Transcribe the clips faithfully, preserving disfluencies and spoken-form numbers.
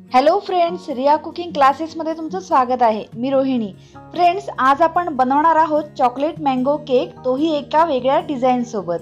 Hello friends, Riya cooking क्लासेसमध्ये तुमचं स्वागत आहे। मी रोहिणी। फ्रेंड्स, आज आपण बनवणार आहोत चॉकलेट मँगो केक, तोही एका वेगळ्या डिझाइन सोबत।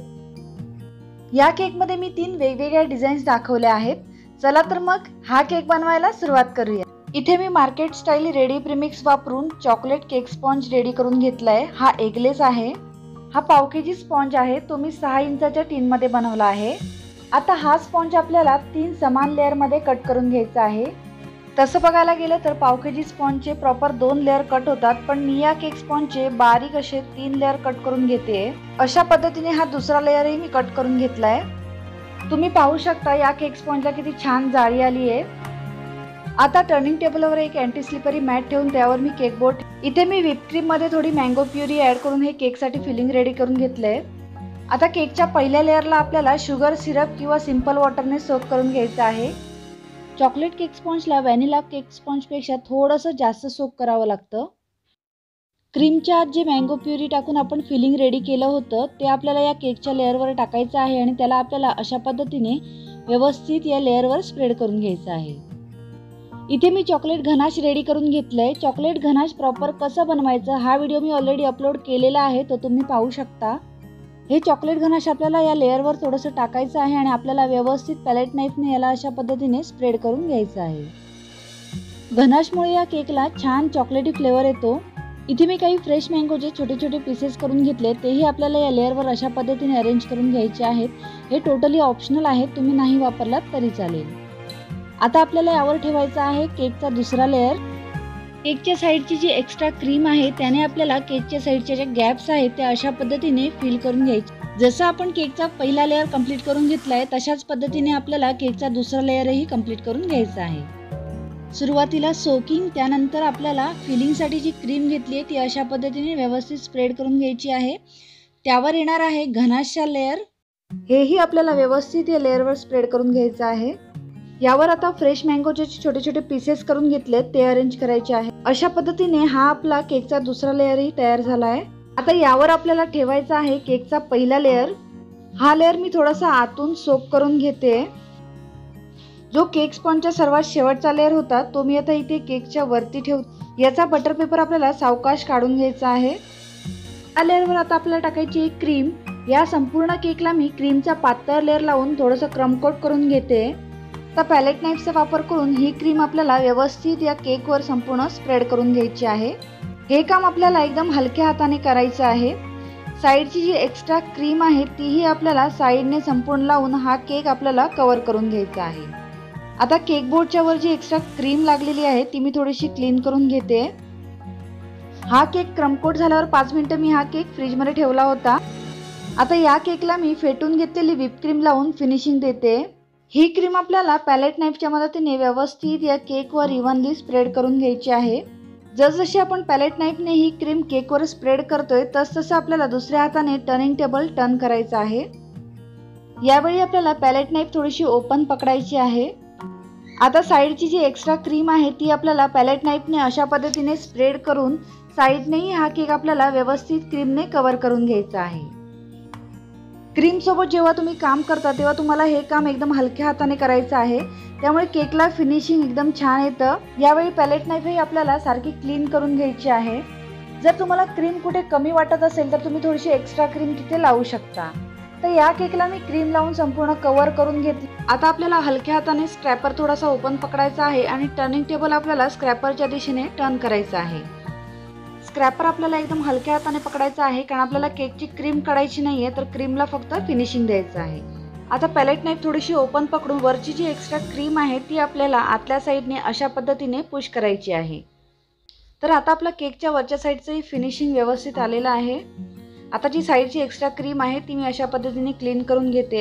या केकमध्ये मी तीन वेगवेगळ्या डिझाईन्स दाखवल्या आहेत। चला तर मग हा केक बनवायला सुरुवात करूया। इथे मी मार्केट स्टाईल रेडी प्रीमिक्स वापरून चॉकलेट केक स्पॉन्ज रेडी करून घेतलाय। हा एगलेस आहे। हा पाव केजी स्पॉन्ज आहे, तो मी सहा इंचाच्या टीन मध्ये बनवला आहे। आता हा स्पॉन्ज आपल्याला तीन समान लेयर मध्ये कट करून घ्यायचा आहे। तसं बघायला गेलं तर पाव केजी स्पॉन्जचे प्रॉपर दोन लेयर कट होतात, पण मी या केक स्पॉन्जचे बारीक असे तीन लेयर कट करून घेते। अशा पद्धतीने हा दुसरा लेयरही मी कट करून घेतलाय। तुम्ही पाहू शकता या केक स्पॉन्जला किती छान जाळी आली आहे। आता टर्निंग टेबलवर एक अँटी स्लिपरी मॅट ठेवून त्यावर मी केक बोर्ड, इथे मी व्हिप क्रीम मध्ये थोडी मँगो प्युरी ऍड करून हे केक साठी फिलिंग रेडी करून घेतलंय। आता केकच्या पहिल्या लेयरला आपल्याला शुगर सिरप किंवा सिंपल वॉटरने सोक करून घ्यायचं आहे। चॉकलेट केक स्पॉन्जला व्हॅनिला केक स्पॉन्जपेक्षा थोडंसं जास्त सोक करावं लागतं। क्रीमच्या आत जे मँगो प्युरी टाकून आपण फिलिंग रेडी केलं होतं ते आपल्याला या केकच्या लेअरवर टाकायचं आहे आणि त्याला आपल्याला अशा पद्धतीने व्यवस्थित या लेअरवर स्प्रेड करून घ्यायचं आहे। इथे मी चॉकलेट गनाश रेडी करून घेतलंय। चॉकलेट गनाश प्रॉपर कसं बनवायचं हा व्हिडिओ मी ऑलरेडी अपलोड केलेला आहे, तो तुम्ही पाहू शकता। हे चॉकलेट गनाश आपल्याला या लेअरवर थोडंसं टाकायचं आहे आणि आपल्याला व्यवस्थित पॅलेट नाईफने याला अशा पद्धतीने स्प्रेड करून घ्यायचं आहे। गनाशमुळे या केकला छान चॉकलेटी फ्लेवर येतो। इथे मी काही फ्रेश मँगोचे छोटे छोटे पीसेस करून घेतले, तेही आपल्याला या लेअरवर अशा पद्धतीने अरेंज करून घ्यायचे आहेत। हे टोटली ऑप्शनल आहे, तुम्ही नाही वापरलात तरी चालेल। आता आपल्याला यावर ठेवायचा आहे केकचा दुसरा लेअर। केकच्या साईडची जी एक्स्ट्रा क्रीम आहे त्याने आपल्याला केकच्या साईडच्या ज्या गॅप्स आहेत त्या अशा पद्धतीने फिल करून घ्यायचे। जसं आपण केकचा पहिला लेअर कंप्लीट करून घेतलाय तशाच पद्धतीने आपल्याला केकचा दुसरा लेअरही कंप्लीट करून घ्यायचा आहे। सुरुवातीला सोकिंग, त्यानंतर आपल्याला फिलिंगसाठी जी क्रीम घेतली आहे ती अशा पद्धतीने व्यवस्थित स्प्रेड करून घ्यायची आहे। त्यावर येणार आहे गनाशचा लेअर, हेही आपल्याला व्यवस्थित या लेअरवर स्प्रेड करून घ्यायचं आहे। यावर आता फ्रेश मँगोचे छोटे छोटे पीसेस करून घेतले, ते अरेंज करायचे आहे। अशा पद्धतीने हा आपला केकचा दुसरा लेअरही तयार झाला आहे। आता यावर आपल्याला ठेवायचा आहे केकचा पहिला लेअर। हा लेअर मी थोडासा आतून सोक करून घेते। जो केक स्पॉन्जचा सर्वात शेवटचा लेअर होता तो मी आता इथे केकच्या वरती ठेवते। याचा बटर पेपर आपल्याला सावकाश काढून घ्यायचा आहे। या लेअरवर आता आपल्याला टाकायची आहे क्रीम। या संपूर्ण केकला मी क्रीमचा पातळ लेअर लावून थोडंसं क्रम कोट करून घेते। आता पॅलेट नाईफचा वापर करून ही क्रीम आपल्याला व्यवस्थित या केकवर संपूर्ण स्प्रेड करून घ्यायची आहे। हे काम आपल्याला एकदम हलक्या हाताने करायचं आहे। साईडची जी एक्स्ट्रा क्रीम आहे तीही आपल्याला साईडने संपूर्ण लावून हा केक आपल्याला कव्हर करून घ्यायचा आहे। आता केक बोर्डच्या वर जी एक्स्ट्रा क्रीम लागलेली आहे ती मी थोडीशी क्लीन करून घेते। हा केक क्रमकोट झाल्यावर पाच मिनिटं मी हा केक फ्रीजमध्ये ठेवला होता। आता या केकला मी फेटून घेतलेली व्हिप क्रीम लावून फिनिशिंग देते। ही क्रीम आपल्याला पॅलेट नाईफच्या मदतीने व्यवस्थित या केकवर इव्हनली स्प्रेड करून घ्यायची आहे। जसजशी आपण पॅलेट नाईफने ही क्रीम केकवर स्प्रेड करतोय तसतसं आपल्याला दुसऱ्या हाताने टर्निंग टेबल टर्न करायचं आहे। यावेळी आपल्याला पॅलेट नाईफ थोडीशी ओपन पकडायची आहे। आता साईडची जी एक्स्ट्रा क्रीम आहे ती आपल्याला पॅलेट नाईफने अशा पद्धतीने स्प्रेड करून साईडनेही हा केक आपल्याला व्यवस्थित क्रीमने कव्हर करून घ्यायचा आहे। क्रीम सोबत जेव्हा तुम्ही काम करता तेव्हा तुम्हाला हे काम एकदम हलक्या हाताने करायचं आहे, त्यामुळे केकला फिनिशिंग एकदम छान येतं। यावेळी पॅलेट नाईफही आपल्याला सारखी क्लीन करून घ्यायची आहे। जर तुम्हाला क्रीम कुठे कमी वाटत असेल तर तुम्ही थोडीशी एक्स्ट्रा क्रीम तिथे लावू शकता। तर या केकला मी क्रीम लावून संपूर्ण कव्हर करून घेतली। आता आपल्याला हलक्या हाताने स्क्रॅपर थोडासा ओपन पकडायचा आहे आणि टर्निंग टेबल आपल्याला स्क्रॅपरच्या दिशेने टर्न करायचं आहे। स्क्रॅपर आपल्याला एकदम हलक्या हाताने पकडायचा आहे, कारण आपल्याला केकची क्रीम काढायची नाहीये, तर क्रीमला फक्त फिनिशिंग द्यायचं आहे। आता पॅलेट नाईफ थोडीशी ओपन पकडून वरची जी एक्स्ट्रा क्रीम आहे ती आपल्याला आतल्या साईडने अशा पद्धतीने पुश करायची आहे। तर आता आपला केकच्या वरच्या साईडचंही फिनिशिंग व्यवस्थित आलेलं आहे। आता जी साईडची एक्स्ट्रा क्रीम आहे ती मी अशा पद्धतीने क्लीन करून घेते।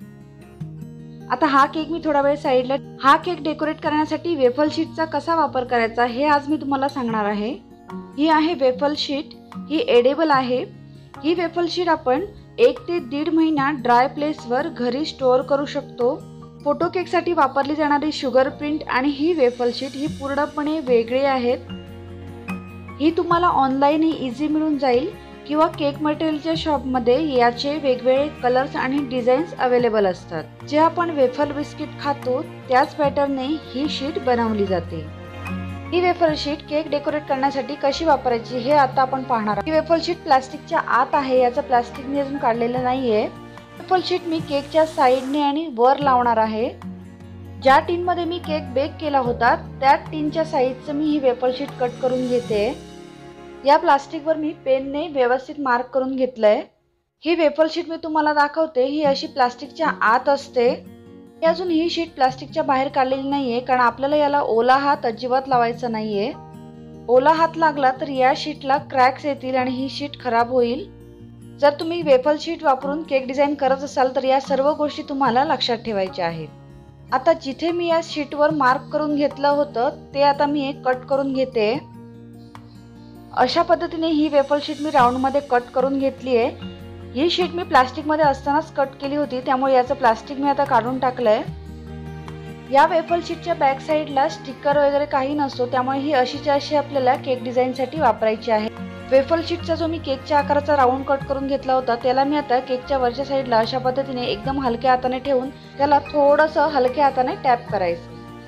आता हा केक मी थोडा वेळ साईडला, हा केक डेकोरेट करण्यासाठी वेफल शीटचा कसा वापर करायचा हे आज मी तुम्हाला सांगणार आहे। ही आहे वेफल शीट, ही एडेबल आहे। ही वेफल शीट आपण एक ते दीड महिना ड्राय प्लेसवर घरी स्टोअर करू शकतो। फोटो केकसाठी वापरली जाणारी शुगर प्रिंट आणि ही वेफल शीट ही पूर्णपणे वेगळी आहेत। ही तुम्हाला ऑनलाईन ही इझी मिळून जाईल। किंवा केक मटेरियलच्या शॉपमध्ये याचे वेगवेगळे कलर्स आणि डिझाईन्स अवेलेबल असतात। जे आपण वेफर बिस्किट खातो त्याच पॅटर्नने ही शीट बनवली जाते। ही वेफर शीट केक डेकोरेट करण्यासाठी कशी वापरायची हे आता आपण पाहणार आहोत। ही वेफर शीट प्लास्टिकच्या आत आहे, याचं प्लास्टिक मी अजून काढलेलं नाहीये। वेफर शीट मी केकच्या साइडने आणि वर लावणार आहे। ज्या टीन मध्ये मी केक बेक केला होता त्या टीनच्या साइजचं मी ही वेफर शीट कट करून घेते। या प्लास्टिक वर मी पेनने व्यवस्थित मार्क करून घेतलंय। ही वेफर शीट मी तुम्हाला दाखवते, ही अशी प्लास्टिकच्या आत असते। अजून ही शीट प्लास्टिकच्या बाहेर काढलेली नाहीये, कारण आपल्याला याला ओला हात अजिबात लावायचा नाहीये। ओला हात लागला तर या शीटला क्रॅक्स येतील आणि ही शीट खराब होईल। जर तुम्ही वेफर शीट वापरून केक डिझाईन करत असाल तर या सर्व गोष्टी तुम्हाला लक्षात ठेवायच्या आहेत। आता जिथे मी या शीटवर मार्क करून घेतलं होतं ते आता मी एक कट करून घेते। अशा पद्धतीने ही वेफर शीट मी राऊंड मध्ये कट करून घेतली आहे। ही शीट मी प्लास्टिक मध्ये असतानाच कट केली होती, त्यामुळे याचं प्लास्टिक मी आता काढून टाकलंय। या वेफर शीटच्या बॅक साइडला स्टिकर वगैरे काही नसतो, त्यामुळे ही अशीच्या अशी आपल्याला केक डिझाईन साठी वापरायची आहे। वेफर शीटचा जो मी केकच्या आकाराचा राऊंड कट करून घेतला होता त्याला मी आता केकच्या वरच्या साइडला अशा पद्धतीने एकदम हलक्या हाताने ठेवून त्याला थोडंसं हलक्या हाताने टॅप करायचं।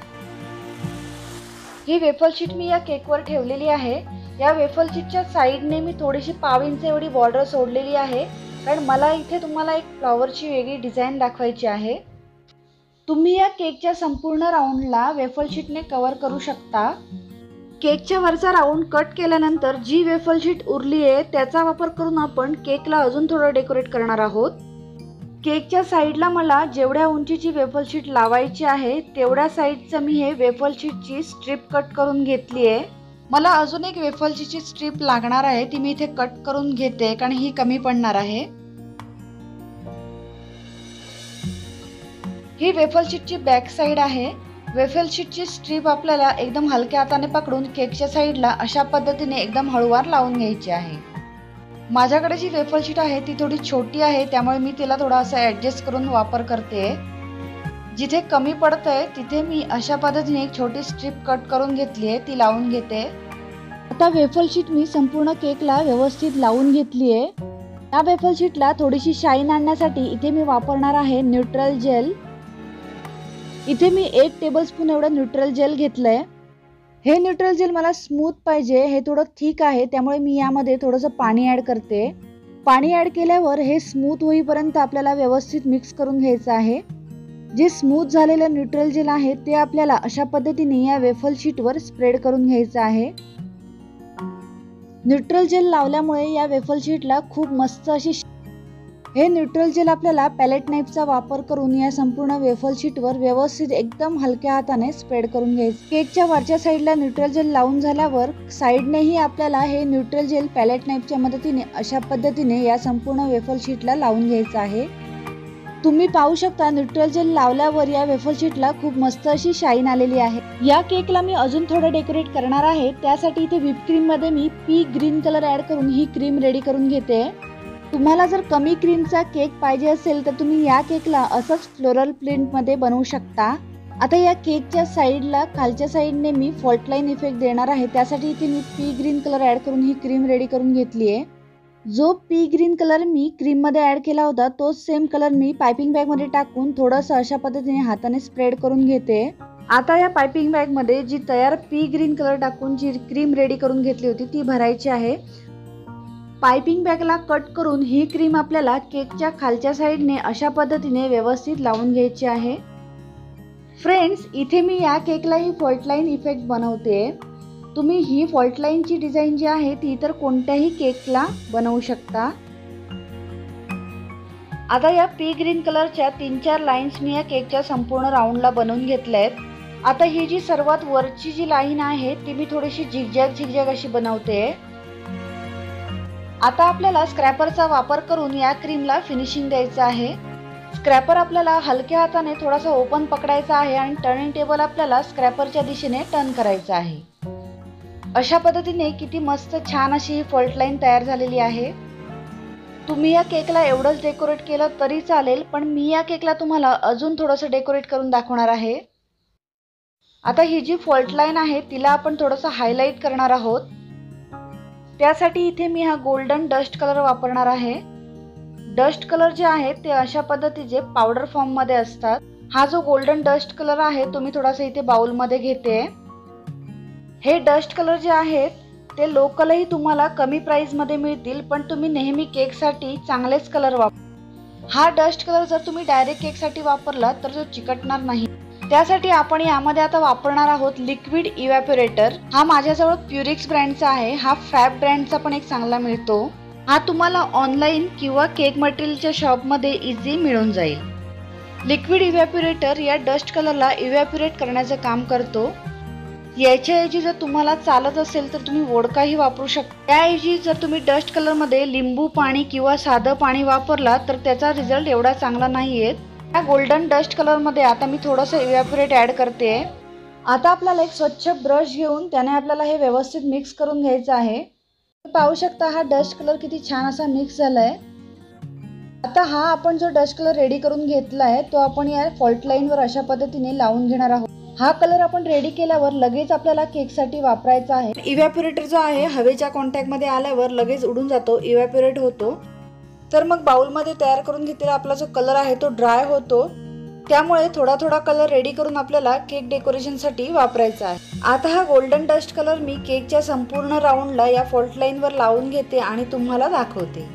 ही वेफर शीट मी या केकवर ठेवलेली आहे। या वेफर शीटच्या साइडने मी थोडीशी पाव इंच एवढी बॉर्डर सोडलेली आहे, कारण मला इथे तुम्हाला एक फ्लॉवरची वेगळी डिझाईन दाखवायची आहे। तुम्ही या केकच्या संपूर्ण राऊंडला वेफर शीटने कव्हर करू शकता। केकच्या वरचा राऊंड कट केल्यानंतर जी वेफर शीट उरली आहे त्याचा वापर करून आपण केकला अजून थोडं डेकोरेट करणार आहोत। केकच्या साइडला मला जेवढ्या उंचीची वेफर शीट लावायची आहे तेवढ्या साइजचं मी हे वेफर शीटची स्ट्रिप कट करून घेतली आहे। मला अजून एक वेफर शीटची स्ट्रिप लागणार आहे, ती मी इथे कट करून घेते कारण ही कमी पडणार आहे। ही वेफर शीटची बॅक साइड आहे। वेफर शीटची स्ट्रिप आपल्याला एकदम हलक्या हाताने पकडून केकच्या साइडला अशा पद्धतीने एकदम हळूवार लावून घ्यायची आहे। माझ्याकडे जी वेफर शीट आहे ती थोडी छोटी आहे, त्यामुळे मी तिला थोडा असं ऍडजस्ट करून वापर करते। जिथे कमी पडतंय तिथे मी अशा पद्धतीने एक छोटी स्ट्रिप कट करून घेतली आहे, ती लावून घेते। आता वेफर शीट मी संपूर्ण केकला व्यवस्थित लावून घेतली आहे। या वेफर शीटला थोडीशी शाईन आणण्यासाठी इथे मी वापरणार आहे न्यूट्रल जेल। इथे मी एक टेबलस्पून एवढं न्यूट्रल जेल घेतलंय। हे न्यूट्रल जेल मला स्मूथ पाहिजे, हे थोडं थिक आहे, त्यामुळे मी यामध्ये थोडंसं पाणी ऍड करते। पाणी ऍड केल्यावर हे स्मूथ होईपर्यंत आपल्याला व्यवस्थित मिक्स करून घ्यायचं आहे। जे स्मूथ झालेलं न्यूट्रल जेल आहे ते आपल्याला अशा पद्धतीने या वेफर शीटवर स्प्रेड करून घ्यायचं आहे। न्यूट्रल जेल लावल्यामुळे या वेफर शीटला खूप मस्त अशी हे न्यूट्रल जेल आपल्याला पॅलेट नाईफचा वापर करून या संपूर्ण वेफर शीटवर व्यवस्थित एकदम हलक्या हाताने स्प्रेड करून घ्यायचं। केकच्या वरच्या साइडला न्यूट्रल जेल लावून झाल्यावर साइडनेही आपल्याला हे न्यूट्रल जेल पॅलेट नाईफच्या मदतीने अशा पद्धतीने या संपूर्ण वेफर शीटला लावून घ्यायचं आहे। तुम्ही पाहू शकता न्यूट्रल जेल लावल्यावर या वेफर शीटला खूप मस्त अशी शाईन आलेली आहे। या केकला मी अजून थोडं डेकोरेट करणार आहे, त्यासाठी इथे व्हिप क्रीम मध्ये मी पी ग्रीन कलर ऍड करून ही क्रीम रेडी करून घेते। तुम्हाला जर कमी क्रीमचा केक पाहिजे असेल तर तुम्ही या केकला असंच फ्लोरल प्रिंट मध्ये बनवू शकता। आता या केकच्या साइडला खालच्या साइडने मी फॉल्ट लाईन इफेक्ट देणार आहे, त्यासाठी इथे मी पी ग्रीन कलर ऍड करून ही क्रीम रेडी करून घेतली आहे। जो पी ग्रीन कलर मी क्रीम मध्ये ऍड केला होता तोच सेम कलर मी पाइपिंग बॅग मध्ये टाकून थोडंसं अशा पद्धतीने हाताने स्प्रेड करून घेते। आता या पाइपिंग बॅग मध्ये जी तयार पी ग्रीन कलर टाकून जी क्रीम रेडी करून घेतली होती ती भरायची आहे। पाइपिंग बॅगला कट करून ही क्रीम आपल्याला केकच्या खालच्या साइडने अशा पद्धतीने व्यवस्थित लावून घ्यायची आहे। फ्रेंड्स, इथे मी या केकला ही फॉल्ट लाईन इफेक्ट बनवते। तुम्ही ही फॉल्ट लाईनची डिझाईन जी आहे ती इतर कोणत्याही केकला बनवू शकता। आता या पी ग्रीन कलरच्या तीन चार लाईन्स मी या केकच्या संपूर्ण राऊंडला बनवून घेतल्या आहेत। आता ही जी सर्वात वरची जी लाईन आहे ती मी थोडीशी झिगझॅग झिगझॅग अशी बनवते। आता आपल्याला स्क्रॅपरचा वापर करून या क्रीमला फिनिशिंग द्यायचं आहे। स्क्रॅपर आपल्याला हलक्या हाताने थोडासा ओपन पकडायचा आहे आणि टर्निंग टेबल आपल्याला स्क्रॅपरच्या दिशेने टर्न करायचा आहे। अशा पद्धतीने किती मस्त छान अशी ही फॉल्ट लाईन तयार झालेली आहे। तुम्ही या केकला एवढंच डेकोरेट केलं तरी चालेल, पण मी या केकला तुम्हाला अजून थोडंसं डेकोरेट करून दाखवणार आहे। आता ही जी फॉल्ट लाईन आहे तिला आपण थोडंसं हायलाइट करणार आहोत। त्यासाठी इथे मी हा गोल्डन डस्ट कलर वापरणार आहे। डस्ट कलर जे आहेत ते अशा पद्धतीचे पावडर फॉर्म मध्ये असतात। हा जो गोल्डन डस्ट कलर आहे तो मी थोडासा इथे बाउल मध्ये घेते। हे डस्ट कलर जे आहेत ते लोकलही तुम्हाला कमी प्राइस मध्ये मिळतील, पण तुम्ही नेहमी केक साठी चांगलेच कलर वापर। हा डस्ट कलर जर तुम्ही डायरेक्ट केक साठी वापरला तर तो चिकटणार नाही। त्यासाठी आपण यामध्ये आता वापरणार आहोत लिक्विड इव्हॅपोरेटर। हा माझ्याजवळ प्युरिक्स ब्रँडचा आहे। हा फॅब ब्रँडचा पण एक चांगला मिळतो। हा तुम्हाला ऑनलाइन किंवा केक मटेरियलच्या शॉप मध्ये इझी मिळून जाईल। लिक्विड इव्हॅपोरेटर या डस्ट कलरला इव्हॅपोरेट करण्याचे काम करतो। याच्याऐवजी जर तुम्हाला चालत असेल तर तुम्ही वोडकाही वापरू शकता। त्याऐवजी जर तुम्ही डस्ट कलर मध्ये लिंबू पाणी किंवा साधं पाणी वापरला तर त्याचा रिझल्ट एवढा चांगला नाही येत। या गोल्डन डस्ट कलर मध्ये आता मी थोडंसं इव्हॅपोरेट ऍड करते। आता आपल्याला एक स्वच्छ ब्रश घेऊन त्याने आपल्याला हे व्यवस्थित मिक्स करून घ्यायचं आहे। पाहू शकता हा डस्ट कलर किती छान असा मिक्स झालाय। आता हा आपण जो डस्ट कलर रेडी करून घेतलाय तो आपण या फॉल्ट लाईन वर अशा पद्धतीने लावून घेणार आहोत। हा कलर आपण रेडी केल्यावर लगेच आपल्याला केक साठी वापरायचा आहे। इव्हॅपोरेटर जो आहे हवेच्या कॉन्टॅक्ट मध्ये आल्यावर लगेच उडून जातो, इव्हॅपोरेट होतो। तर मग बाउल मध्ये तयार करून घेतलेला आपला जो कलर आहे तो ड्राय होतो। त्यामुळे थोडा थोडा कलर रेडी करून आपल्याला केक डेकोरेशन साठी वापरायचा आहे। आता हा गोल्डन डस्ट कलर मी केकच्या संपूर्ण राऊंडला या फॉल्ट लाईन वर लावून घेते आणि तुम्हाला दाखवते।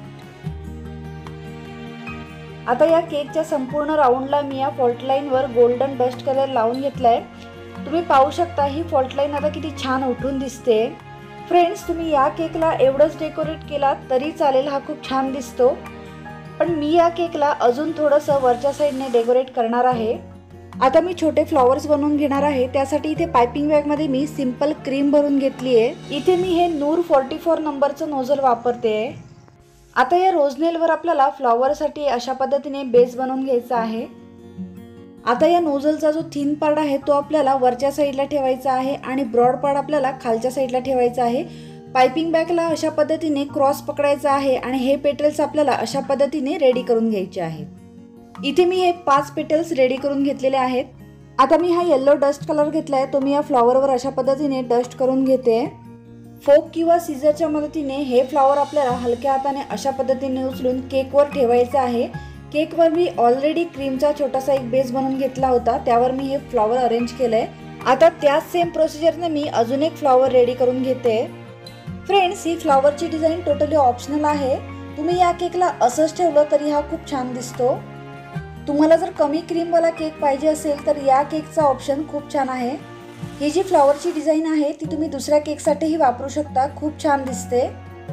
आता या केकच्या संपूर्ण राऊंडला मी या फॉल्ट लाईन वर गोल्डन डस्ट कलर लावून घेतलाय। तुम्ही पाहू शकता ही फॉल्ट लाईन आता किती छान उठून दिसते। फ्रेंड्स, तुम्ही या केकला एवढंच डेकोरेट केला तरी चालेल, हा खूप छान दिसतो। पण मी या केकला अजून थोडंसं वरच्या साईडने डेकोरेट करणार आहे। आता मी छोटे फ्लॉवर्स बनवून घेणार आहे। त्यासाठी इथे पायपिंग बॅग मध्ये मी सिंपल क्रीम भरून घेतली आहे। इथे मी हे नूर चौऱ्याण्णव नंबरचं नोझल वापरते। आता या रोजनेल वर आपल्याला फ्लॉवर साठी अशा पद्धतीने बेस बनवून घ्यायचा आहे। आता या नोझलचा जो थिन पार्ट आहे तो आपल्याला वरच्या साईडला ठेवायचा आहे आणि ब्रॉड पार्ट आपल्याला खालच्या साईडला ठेवायचा आहे। पायपिंग बॅगला अशा पद्धतीने क्रॉस पकडायचा आहे आणि हे पेटल्स आपल्याला अशा पद्धतीने रेडी करून घ्यायचे आहेत। इथे मी हे पाच पेटल्स रेडी करून घेतलेले आहेत। आता मी हा येलो डस्ट कलर घेतलाय तो मी या फ्लॉवरवर अशा पद्धतीने डस्ट करून घेते। फोक किंवा सीझरच्या मदतीने हे फ्लॉवर आपल्याला हलक्या हाताने अशा पद्धतीने उचलून केकवर ठेवायचं आहे। केकवर मी ऑलरेडी क्रीमचा छोटासा एक बेस बनवून घेतला होता, त्यावर मी हे फ्लॉवर अरेंज केलंय। आता त्याच सेम प्रोसिजरने मी अजून एक फ्लॉवर रेडी करून घेते। फ्रेंड्स, ही फ्लॉवरची डिझाईन टोटली ऑप्शनल आहे। तुम्ही या केकला असंच ठेवलं तरी हा खूप छान दिसतो। तुम्हाला जर कमी क्रीम वाला केक पाहिजे असेल तर या केकचा ऑप्शन खूप छान आहे। ही जी फ्लॉवरची डिझाईन आहे ती तुम्ही दुसऱ्या केक साठीही वापरू शकता, खूप छान दिसते।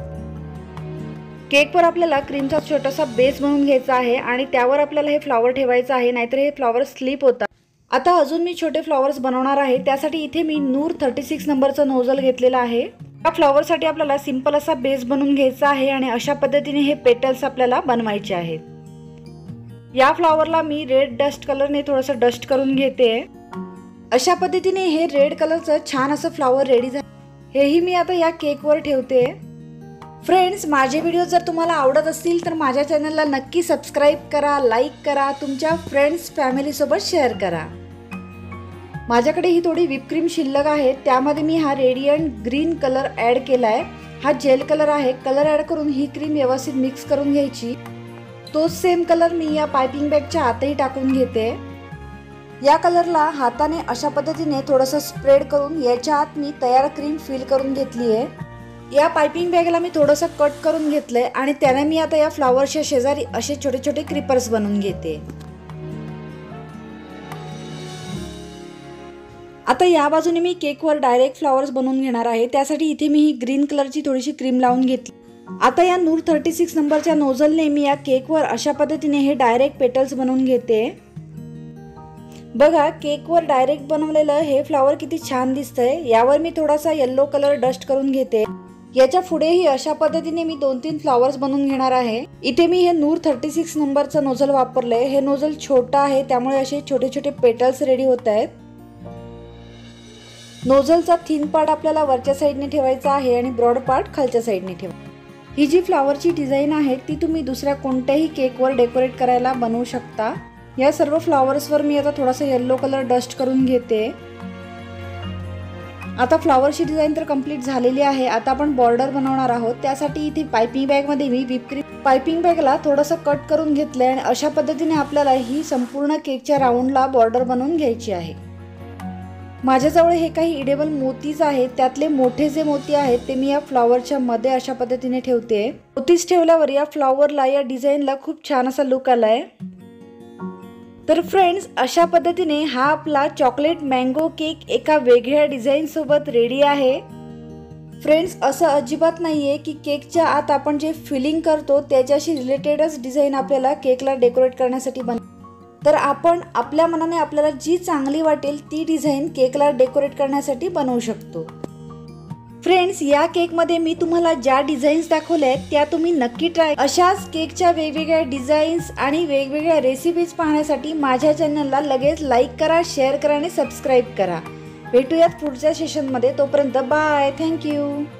केकवर आपल्याला क्रीमचा छोटासा बेस बनवून घ्यायचा आहे आणि त्यावर आपल्याला हे फ्लॉवर ठेवायचं आहे, नाहीतर हे फ्लॉवर स्लिप होतात। आता अजून मी छोटे फ्लॉवर्स बनवणार आहे। त्यासाठी इथे मी नूर छत्तीस नंबरचं नोझल घेतलेला आहे। या फ्लॉवर साठी आपल्याला सिंपल असा बेस बनवून घ्यायचा आहे आणि अशा पद्धतीने हे पेटल्स आपल्याला बनवायचे आहेत। या फ्लॉवरला मी रेड डस्ट कलरने थोडंसं डस्ट करून घेते। अशा पद्धतीने हे रेड कलरचं छान असं फ्लॉवर रेडी झालं। हेही मी आता या केकवर ठेवते। फ्रेंड्स, माझे व्हिडिओ जर तुम्हाला आवडत असतील तर माझ्या चॅनलला नक्की सबस्क्राईब करा, लाईक करा, तुमच्या फ्रेंड्स फॅमिली सोबत शेअर करा। माझ्याकडे ही थोडी व्हिप क्रीम शिल्लक आहे, त्यामध्ये मी हा रेडियंट ग्रीन कलर ऍड केलाय। हा जेल कलर आहे। कलर ऍड करून ही क्रीम व्यवस्थित मिक्स करून घ्यायची। तोच सेम कलर मी या पायपिंग बॅगच्या आतही टाकून घेते। या कलरला हाताने अशा पद्धतीने थोडंसं स्प्रेड करून याच्या आत मी तयार क्रीम फिल करून घेतली आहे। या पायपिंग बॅगला मी थोडंसं कट करून घेतलंय आणि त्याने मी आता या फ्लॉवरच्या शेजारी असे छोटे छोटे क्रिपर्स बनवून घेते। आता या बाजूने मी केकवर डायरेक्ट फ्लॉवर्स बनवून घेणार आहे। त्यासाठी इथे मी ही ग्रीन कलरची थोडीशी क्रीम लावून घेतली। आता या नूर छत्तीस नंबरच्या नोझलने मी या केकवर अशा पद्धतीने हे डायरेक्ट पेटल्स बनवून घेते। बघा, केकवर डायरेक्ट बनवलेलं हे फ्लॉवर किती छान दिसतंय। यावर मी थोडासा येलो कलर डस्ट करून घेते। याच्या पुढेही अशा पद्धतीने मी दोन तीन फ्लॉवर्स बनवून घेणार आहे। इथे मी हे नूर छत्तीस नंबरचं नोझल वापरलंय। हे नोझल छोटा आहे त्यामुळे असे छोटे छोटे पेटल्स रेडी होत आहेत। नोझलचा थिन पार्ट आपल्याला वरच्या साईडने ठेवायचा आहे आणि ब्रॉड पार्ट खालच्या साईडने ठेवा। ही जी फ्लॉवरची डिझाईन आहे ती तुम्ही दुसऱ्या कोणत्याही केकवर डेकोरेट करायला बनवू शकता। या सर्व फ्लॉवर्सवर मी आता थोडासा येलो कलर डस्ट करून घेते आता फ्लावरची डिझाईन तर कंप्लीट झालेली आहे. आता आपण बॉर्डर बनवणार आहोत. त्यासाठी इथे पायपिंग बॅगमध्ये मी व्हिप क्रीम पायपिंग बॅगला थोडंसं कट करून घेतलं आहे आणि अशा पद्धतीने आपल्याला ही संपूर्ण केकच्या राऊंडला बॉर्डर बनवून घ्यायची आहे. माझ्याजवळ हे काही इडेबल मोतीज आहेत. त्यातले मोठे जे मोती आहेत ते मी या फ्लॉवरच्या मध्ये अशा पद्धतीने ठेवते. मोतीज ठेवल्यावर या फ्लॉवरला या डिझाईनला खूप छान असा लुक आलाय. तर फ्रेंड्स, अशा पद्धतीने हा आपला चॉकलेट मँगो केक एका वेगळ्या डिझाईन सोबत रेडी आहे. फ्रेंड्स, असं अजिबात नाहीये की केकच्या आत आपण जे फिलिंग करतो त्याच्याशी रिलेटेडच डिझाईन आपल्याला केकला डेकोरेट करण्यासाठी बन तर आपण आपल्या मनाने आपल्याला जी चांगली वाटेल ती डिझाईन केकला डेकोरेट करण्यासाठी बनवू शकतो. फ्रेंड्स, या केकमध्ये मी तुम्हाला ज्या डिझाईन्स दाखवल्या आहेत त्या तुम्ही नक्की ट्राय. अशाच केकच्या वेगवेगळ्या डिझाईन्स आणि वेगवेगळ्या रेसिपीज पाहण्यासाठी माझ्या चॅनलला लगेच लाईक करा, शेअर करा आणि सबस्क्राईब करा. भेटूयात पुढच्या सेशनमध्ये. तोपर्यंत बाय. थँक्यू.